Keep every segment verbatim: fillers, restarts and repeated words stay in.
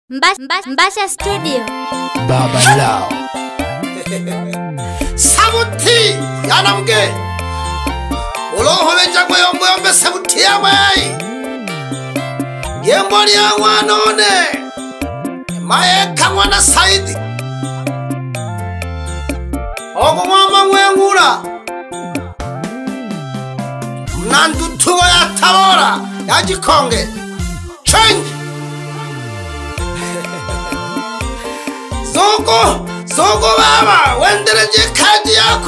Mbasha, Mbasha, Mbasha Studio. Baba Lao 사부티 야남게 올로호면 자고 연보 연배 사부티야 마이 예머리야 와노네 마에 강화나 사이디 어공화망 외우라 난 두투가야 타워라 야지콩게 체인지 소고 소고 바바 웬드레지 카지야코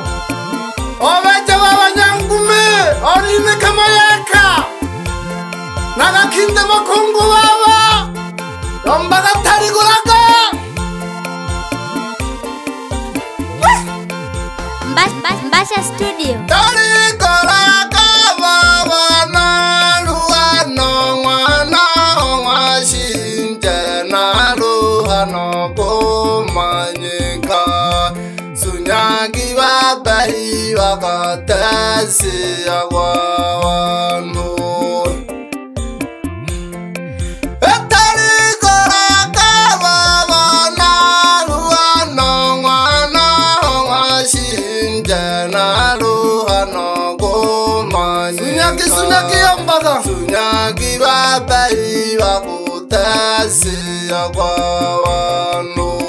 오베자 바바 냥구메 어린네 카마야카 나가 킨데마 콩고 바바 연바가 타리고라까 Mbasha, Mbasha, Mbasha Studio. 타리고라까 바바 나루아 농와 농와 신제 나루아 노고 마니까 수냐기 바바이 와가다시 아와와노 수냐기 양바가 수냐기 바바이 와고다시 아와와노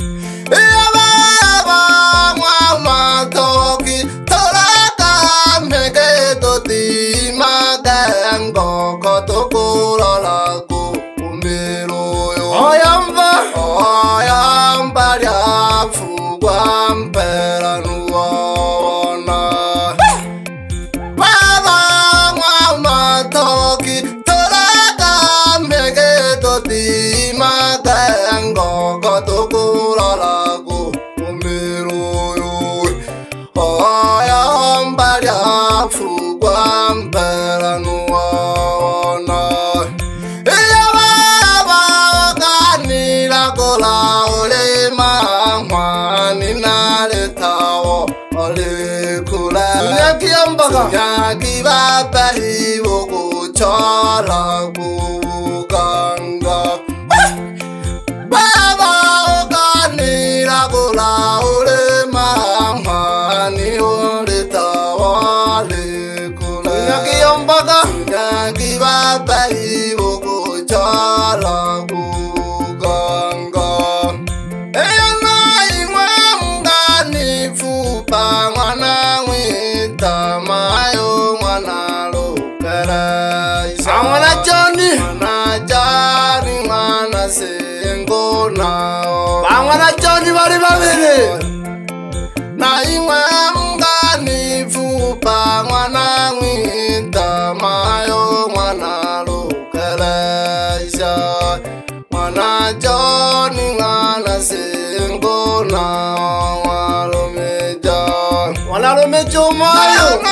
야바바 마마토기 토라가 메게도 디마간 거거도 고라라고 우미로요 어얌바 어얌바랴 푸관페라누와나 디마간 거거도 고라라고 오미로요 어얀바랴 푸관베라누아나 야바바가니라고 라올레망화니 나를 타워 얼리쿠라 수냐기 엄바가 수냐기 바바이 보고 저라고 간가 바바오가니라고 라오르망하니 오르타와리쿠라 수냐기 엄바가 수냐기 바바이 보고 저라고 간가 에야나이 왕가니 푸방와나위 타마요 와나로 가라 상와나 쩌니 와나 자니 와나 생고나 왕와나 쩌니 마리바베네 나이 왕가니 푸방와나위 타마요 와나로 가라 와나 쩌니 와나 생고나 와로메자 와나로메죠 마요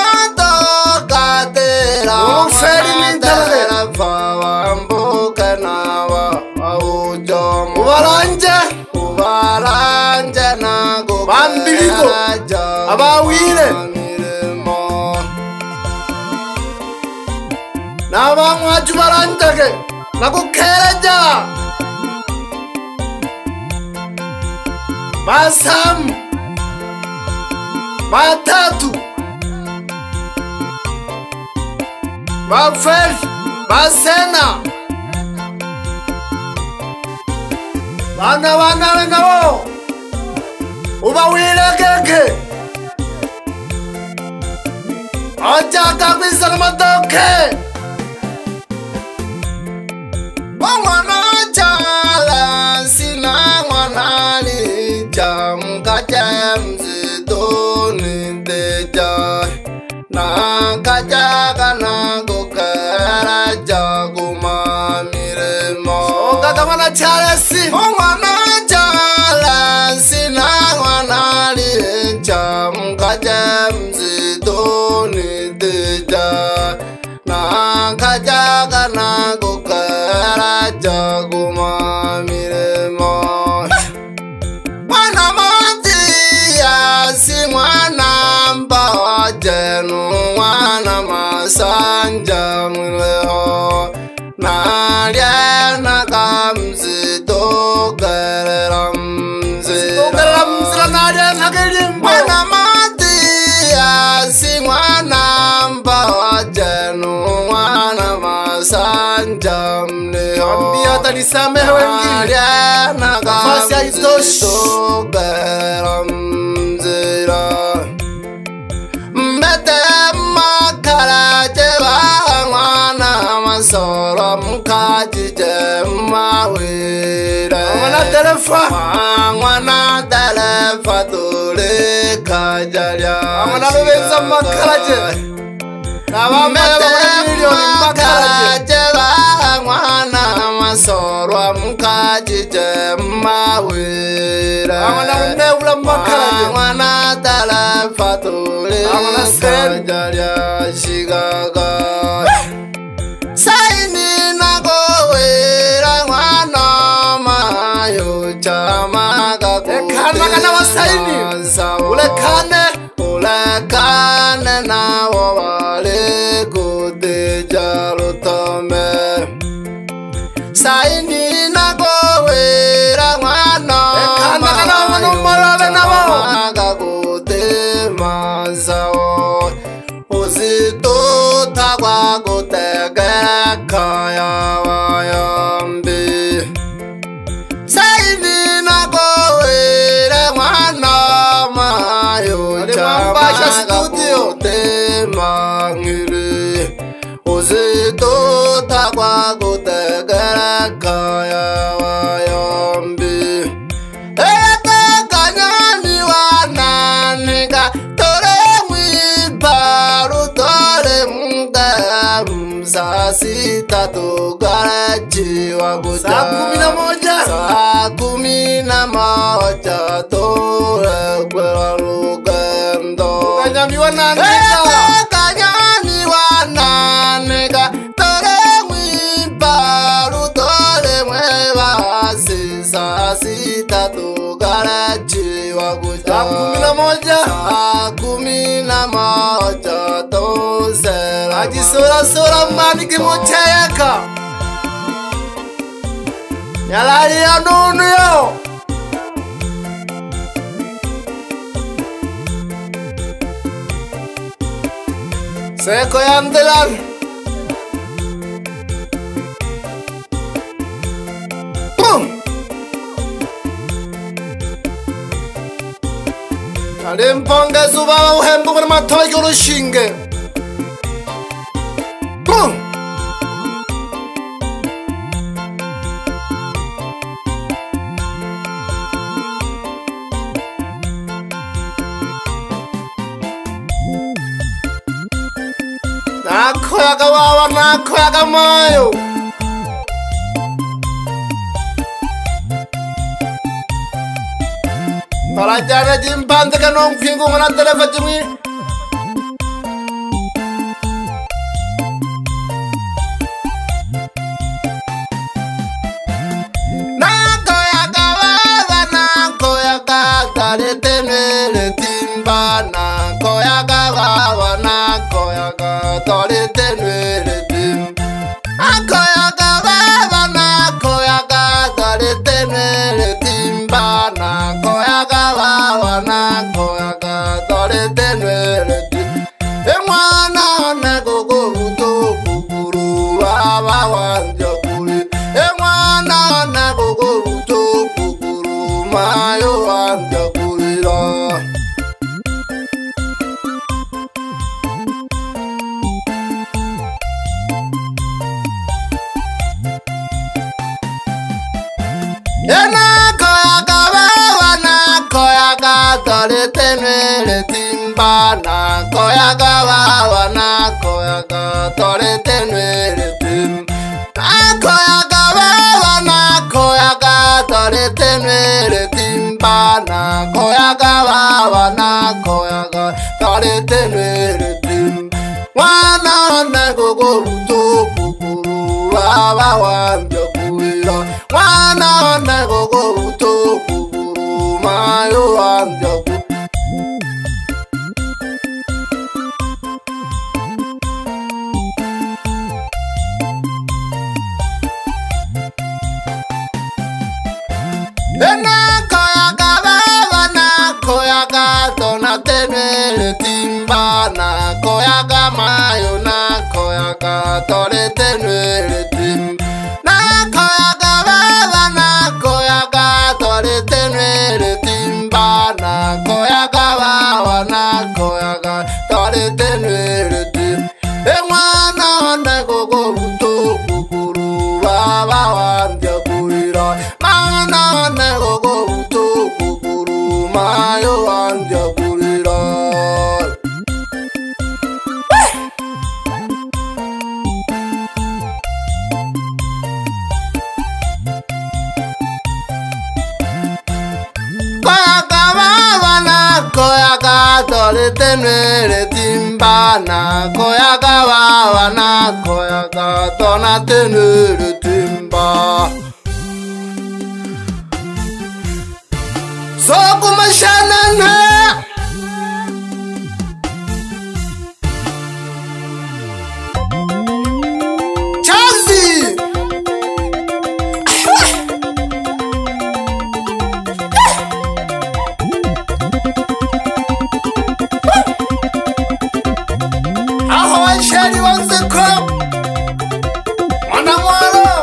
나도 가테라 파완보카나와 아우좀 우바란자 우바란자 나고 만비리고 아바위네 나방와 주바란자게 나고 케라자 마삼 마타투 마펠 마세나 와나 와나 와나 오바위라 케케 어쩌다 비싸마도케 왕와나 잘라 시나 와나리 잠가잠지 돈인데자 나가자가 나고 가라자고 마미레모 가다마나 잘했시 왕와나 잘라시 나와나리 잠가잠지 돈인데자 나가자가 나고 가라자고 마미레모 와나마지야 싱와남바 제누 와나마산자무레호 나랴나 감시 utanisamehe wengine. Nafasi haitoshi. Mbete makara jeba mwana masoro mkaji jema wira. Mwana telefa. Mwana telefa tule kajalia. Mwana lubeza makara je. Na wame milioni makara jeba mwana masoro mkaji jema wira. Mwana neula makara je. Mwana telefa tule kajalia shigaga. Saini nago wira mwana mayo chamaga kana kana wasaini ulekane ulekane na wale kudeja lutome. Saini nago wira mwana kana kana mwana marale na wao kude mazao uzito tagwa kutegera kaya wayambi. Saini nago wira mwana mayo chamaga studio tema ngiri uzito tagwa kutegera kaya wayambi. Ete kanyani wana niga tore mwibaru tore mga msasita tugarachi wakuja. Saa kumi na moja. Saa kumi na moja tore kwela lugendo. Kanyani wana niga. Ete kanyani wana niga tore mwibaru tore mwewa sisa sita tugarachi wakuja. Saa kumi na moja. Saa kumi na moja tozera. Aji sora sora mani kimochayaka. Nyalari ya nunu yo. Seko yandelan. Boom. Alimponge zuba uhembu kwa matoi kono shinge. Boom. Nako ya kawawa, nako ya kamayo. Para jana jimpante kanong pingu ngana telefa jimi. Nako ya kawawa, nako ya kakare tenere timba. Nako ya kawawa, nako ya kakare tenere timba. Nako ya kawawa, nako ya kakare tenere timba. Nako ya kawawa, nako ya kakare tenere timba. Emwana nagogo uto kukuru baba wanja kuri. Emwana nagogo uto kukuru mayo wanja kuri la. Nako ya kawawa, nako ya kakare tenere timba. Nako ya kawawa, nako ya kakare tenere timba. Nako ya kawawa, nako ya kakare tenere timba. Nako ya kawawa, nako ya kakare tenere timba. Wana nagogo uto kukuru baba wanja kuila. Wana nagogo uto kukuru mayo wanja kuila. Nako ya kawawa, nako ya katona tenere timba. Nako ya kamayo, nako ya katore tenere timba. Nako ya kawawa, Mana nego go uto kukuru mayo anja kurira. Koya kawawana koya katole tenere timbana koya kawawana koya katona tenere timba. Soku mashanana Chazi Aho washari wanzeko Wana mwalo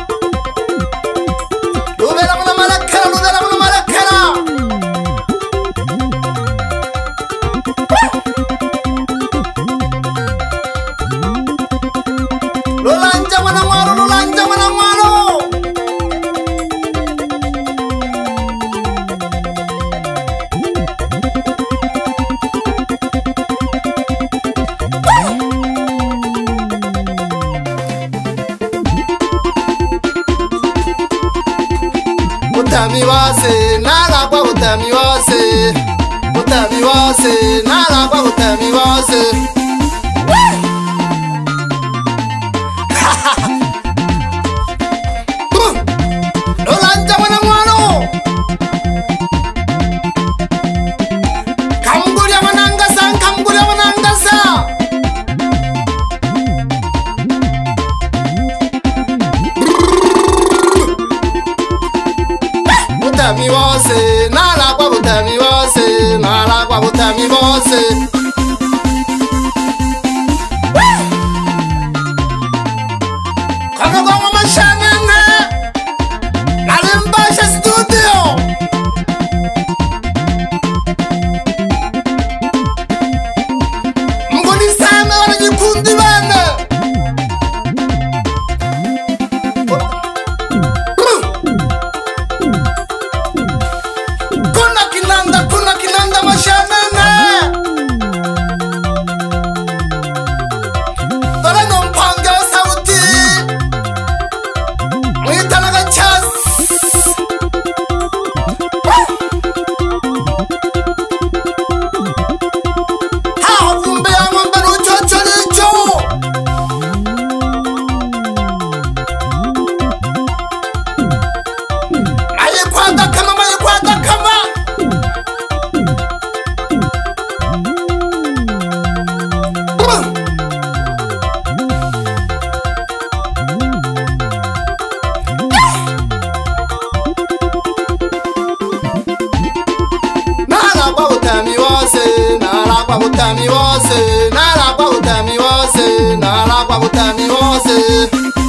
Lubela muna malakera Lubela muna malakera Lulanja mwana mwalo Lulanja mwana mwalo Utami wase, nala kwa utami wase. Utami wase, nala kwa utami wase. Lolanja mwana mwano. Kamgulia mwanangasa, kamgulia mwanangasa. Utami wase, nala kwa utami wase, nala kwa utami wase. Kono gongo mashanene, nalimbasha studio. Mgoni sana wana jikundi bane. Kuna kinanda, kuna kinanda mashanene. Dole nompange wa sauti. Mwitanaga chas. Haa vumbi ya ngombe nuchocho licho. Mayikwada kama, mayikwada kama. Nala kwa utami wase, nala kwa utami wase, nala kwa utami wase, nala kwa utami wase.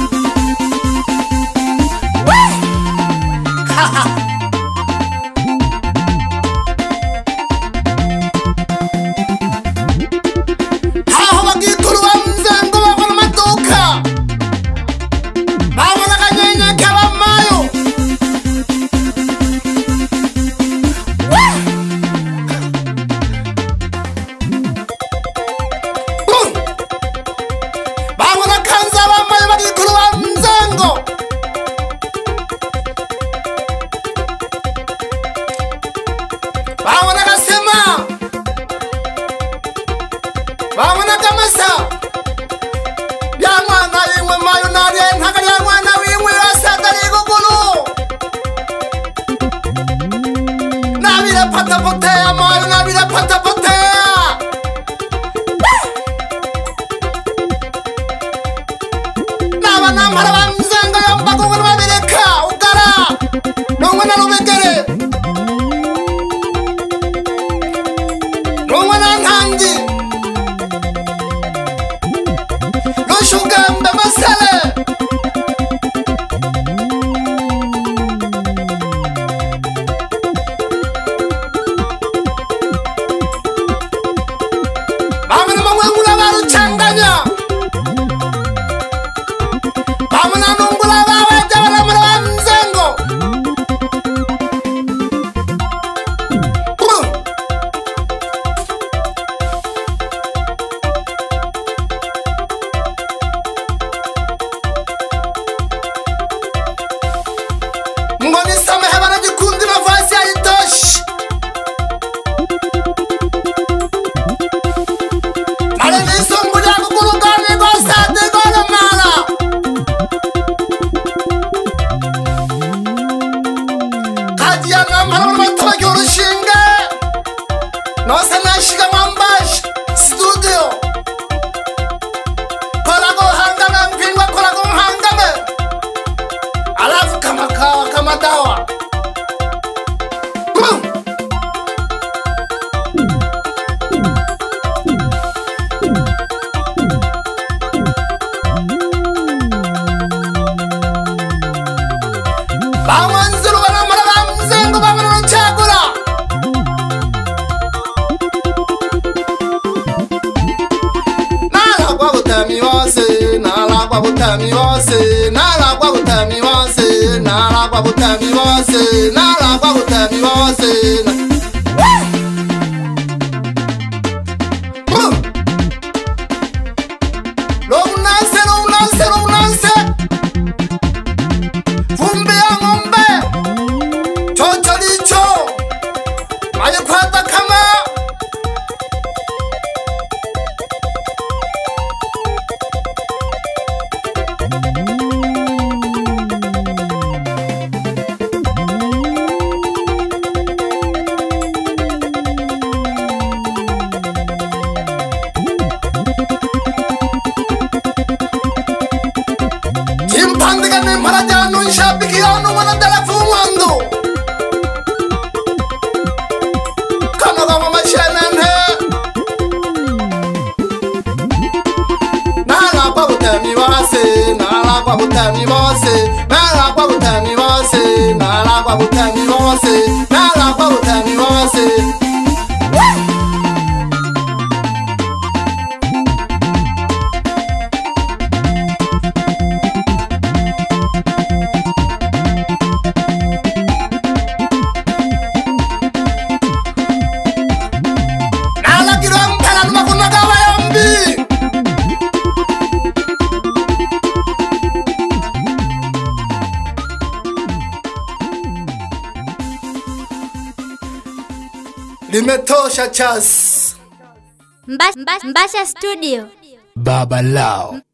Haho bagituru wa mzengo bakona maduka. Babona kanyenya kaba mayo. Babona kanza bamayo bagituru wa mzengo. Babona kasema. Babona kamasa. Ya mwana imwe mayo nari ntaka ya mwana wimwe asagari gugulu. Nabira pata potea mayo nabira pata potea. Naba namara bamzanga yamba gugulu babireka ugara. Nongwe na rubegere. Nongwe na ntangi. Noshugambe masale. nisamehe wanajikundi nafasi haitoshi. Nale nisumbulia kukurugani kwa sati gole mara. Kaji ya ngamara matawaki urushinge. Nose nashiga mwambashi studio. Kolago hangame mpingwa kolago hangame. Alafu kama kawa kama dawa. Boom! Bawanzuru banamara bamzengo bamara chagura. Nala kwa butami wose, nala kwa butami wose, nala kwa butami wose, nala kwa butami wose, nala kwa butami wose. Boom! Lo unase, lo unase, lo unase. Vumbi ya ngombe. Chocho licho. Maye kwata kama. Chimpandiga ni marajano nshabiki yanu wana telefu wandu. Kama kama mashenene. Nala kwa butami wase, nala kwa butami wase, nala kwa butami wase, nala kwa butami wase, nala kwa butami wase. Nala kiram talan makuna gawa yambi. Limetosha chas. Mbasha Studio. Baba Lao.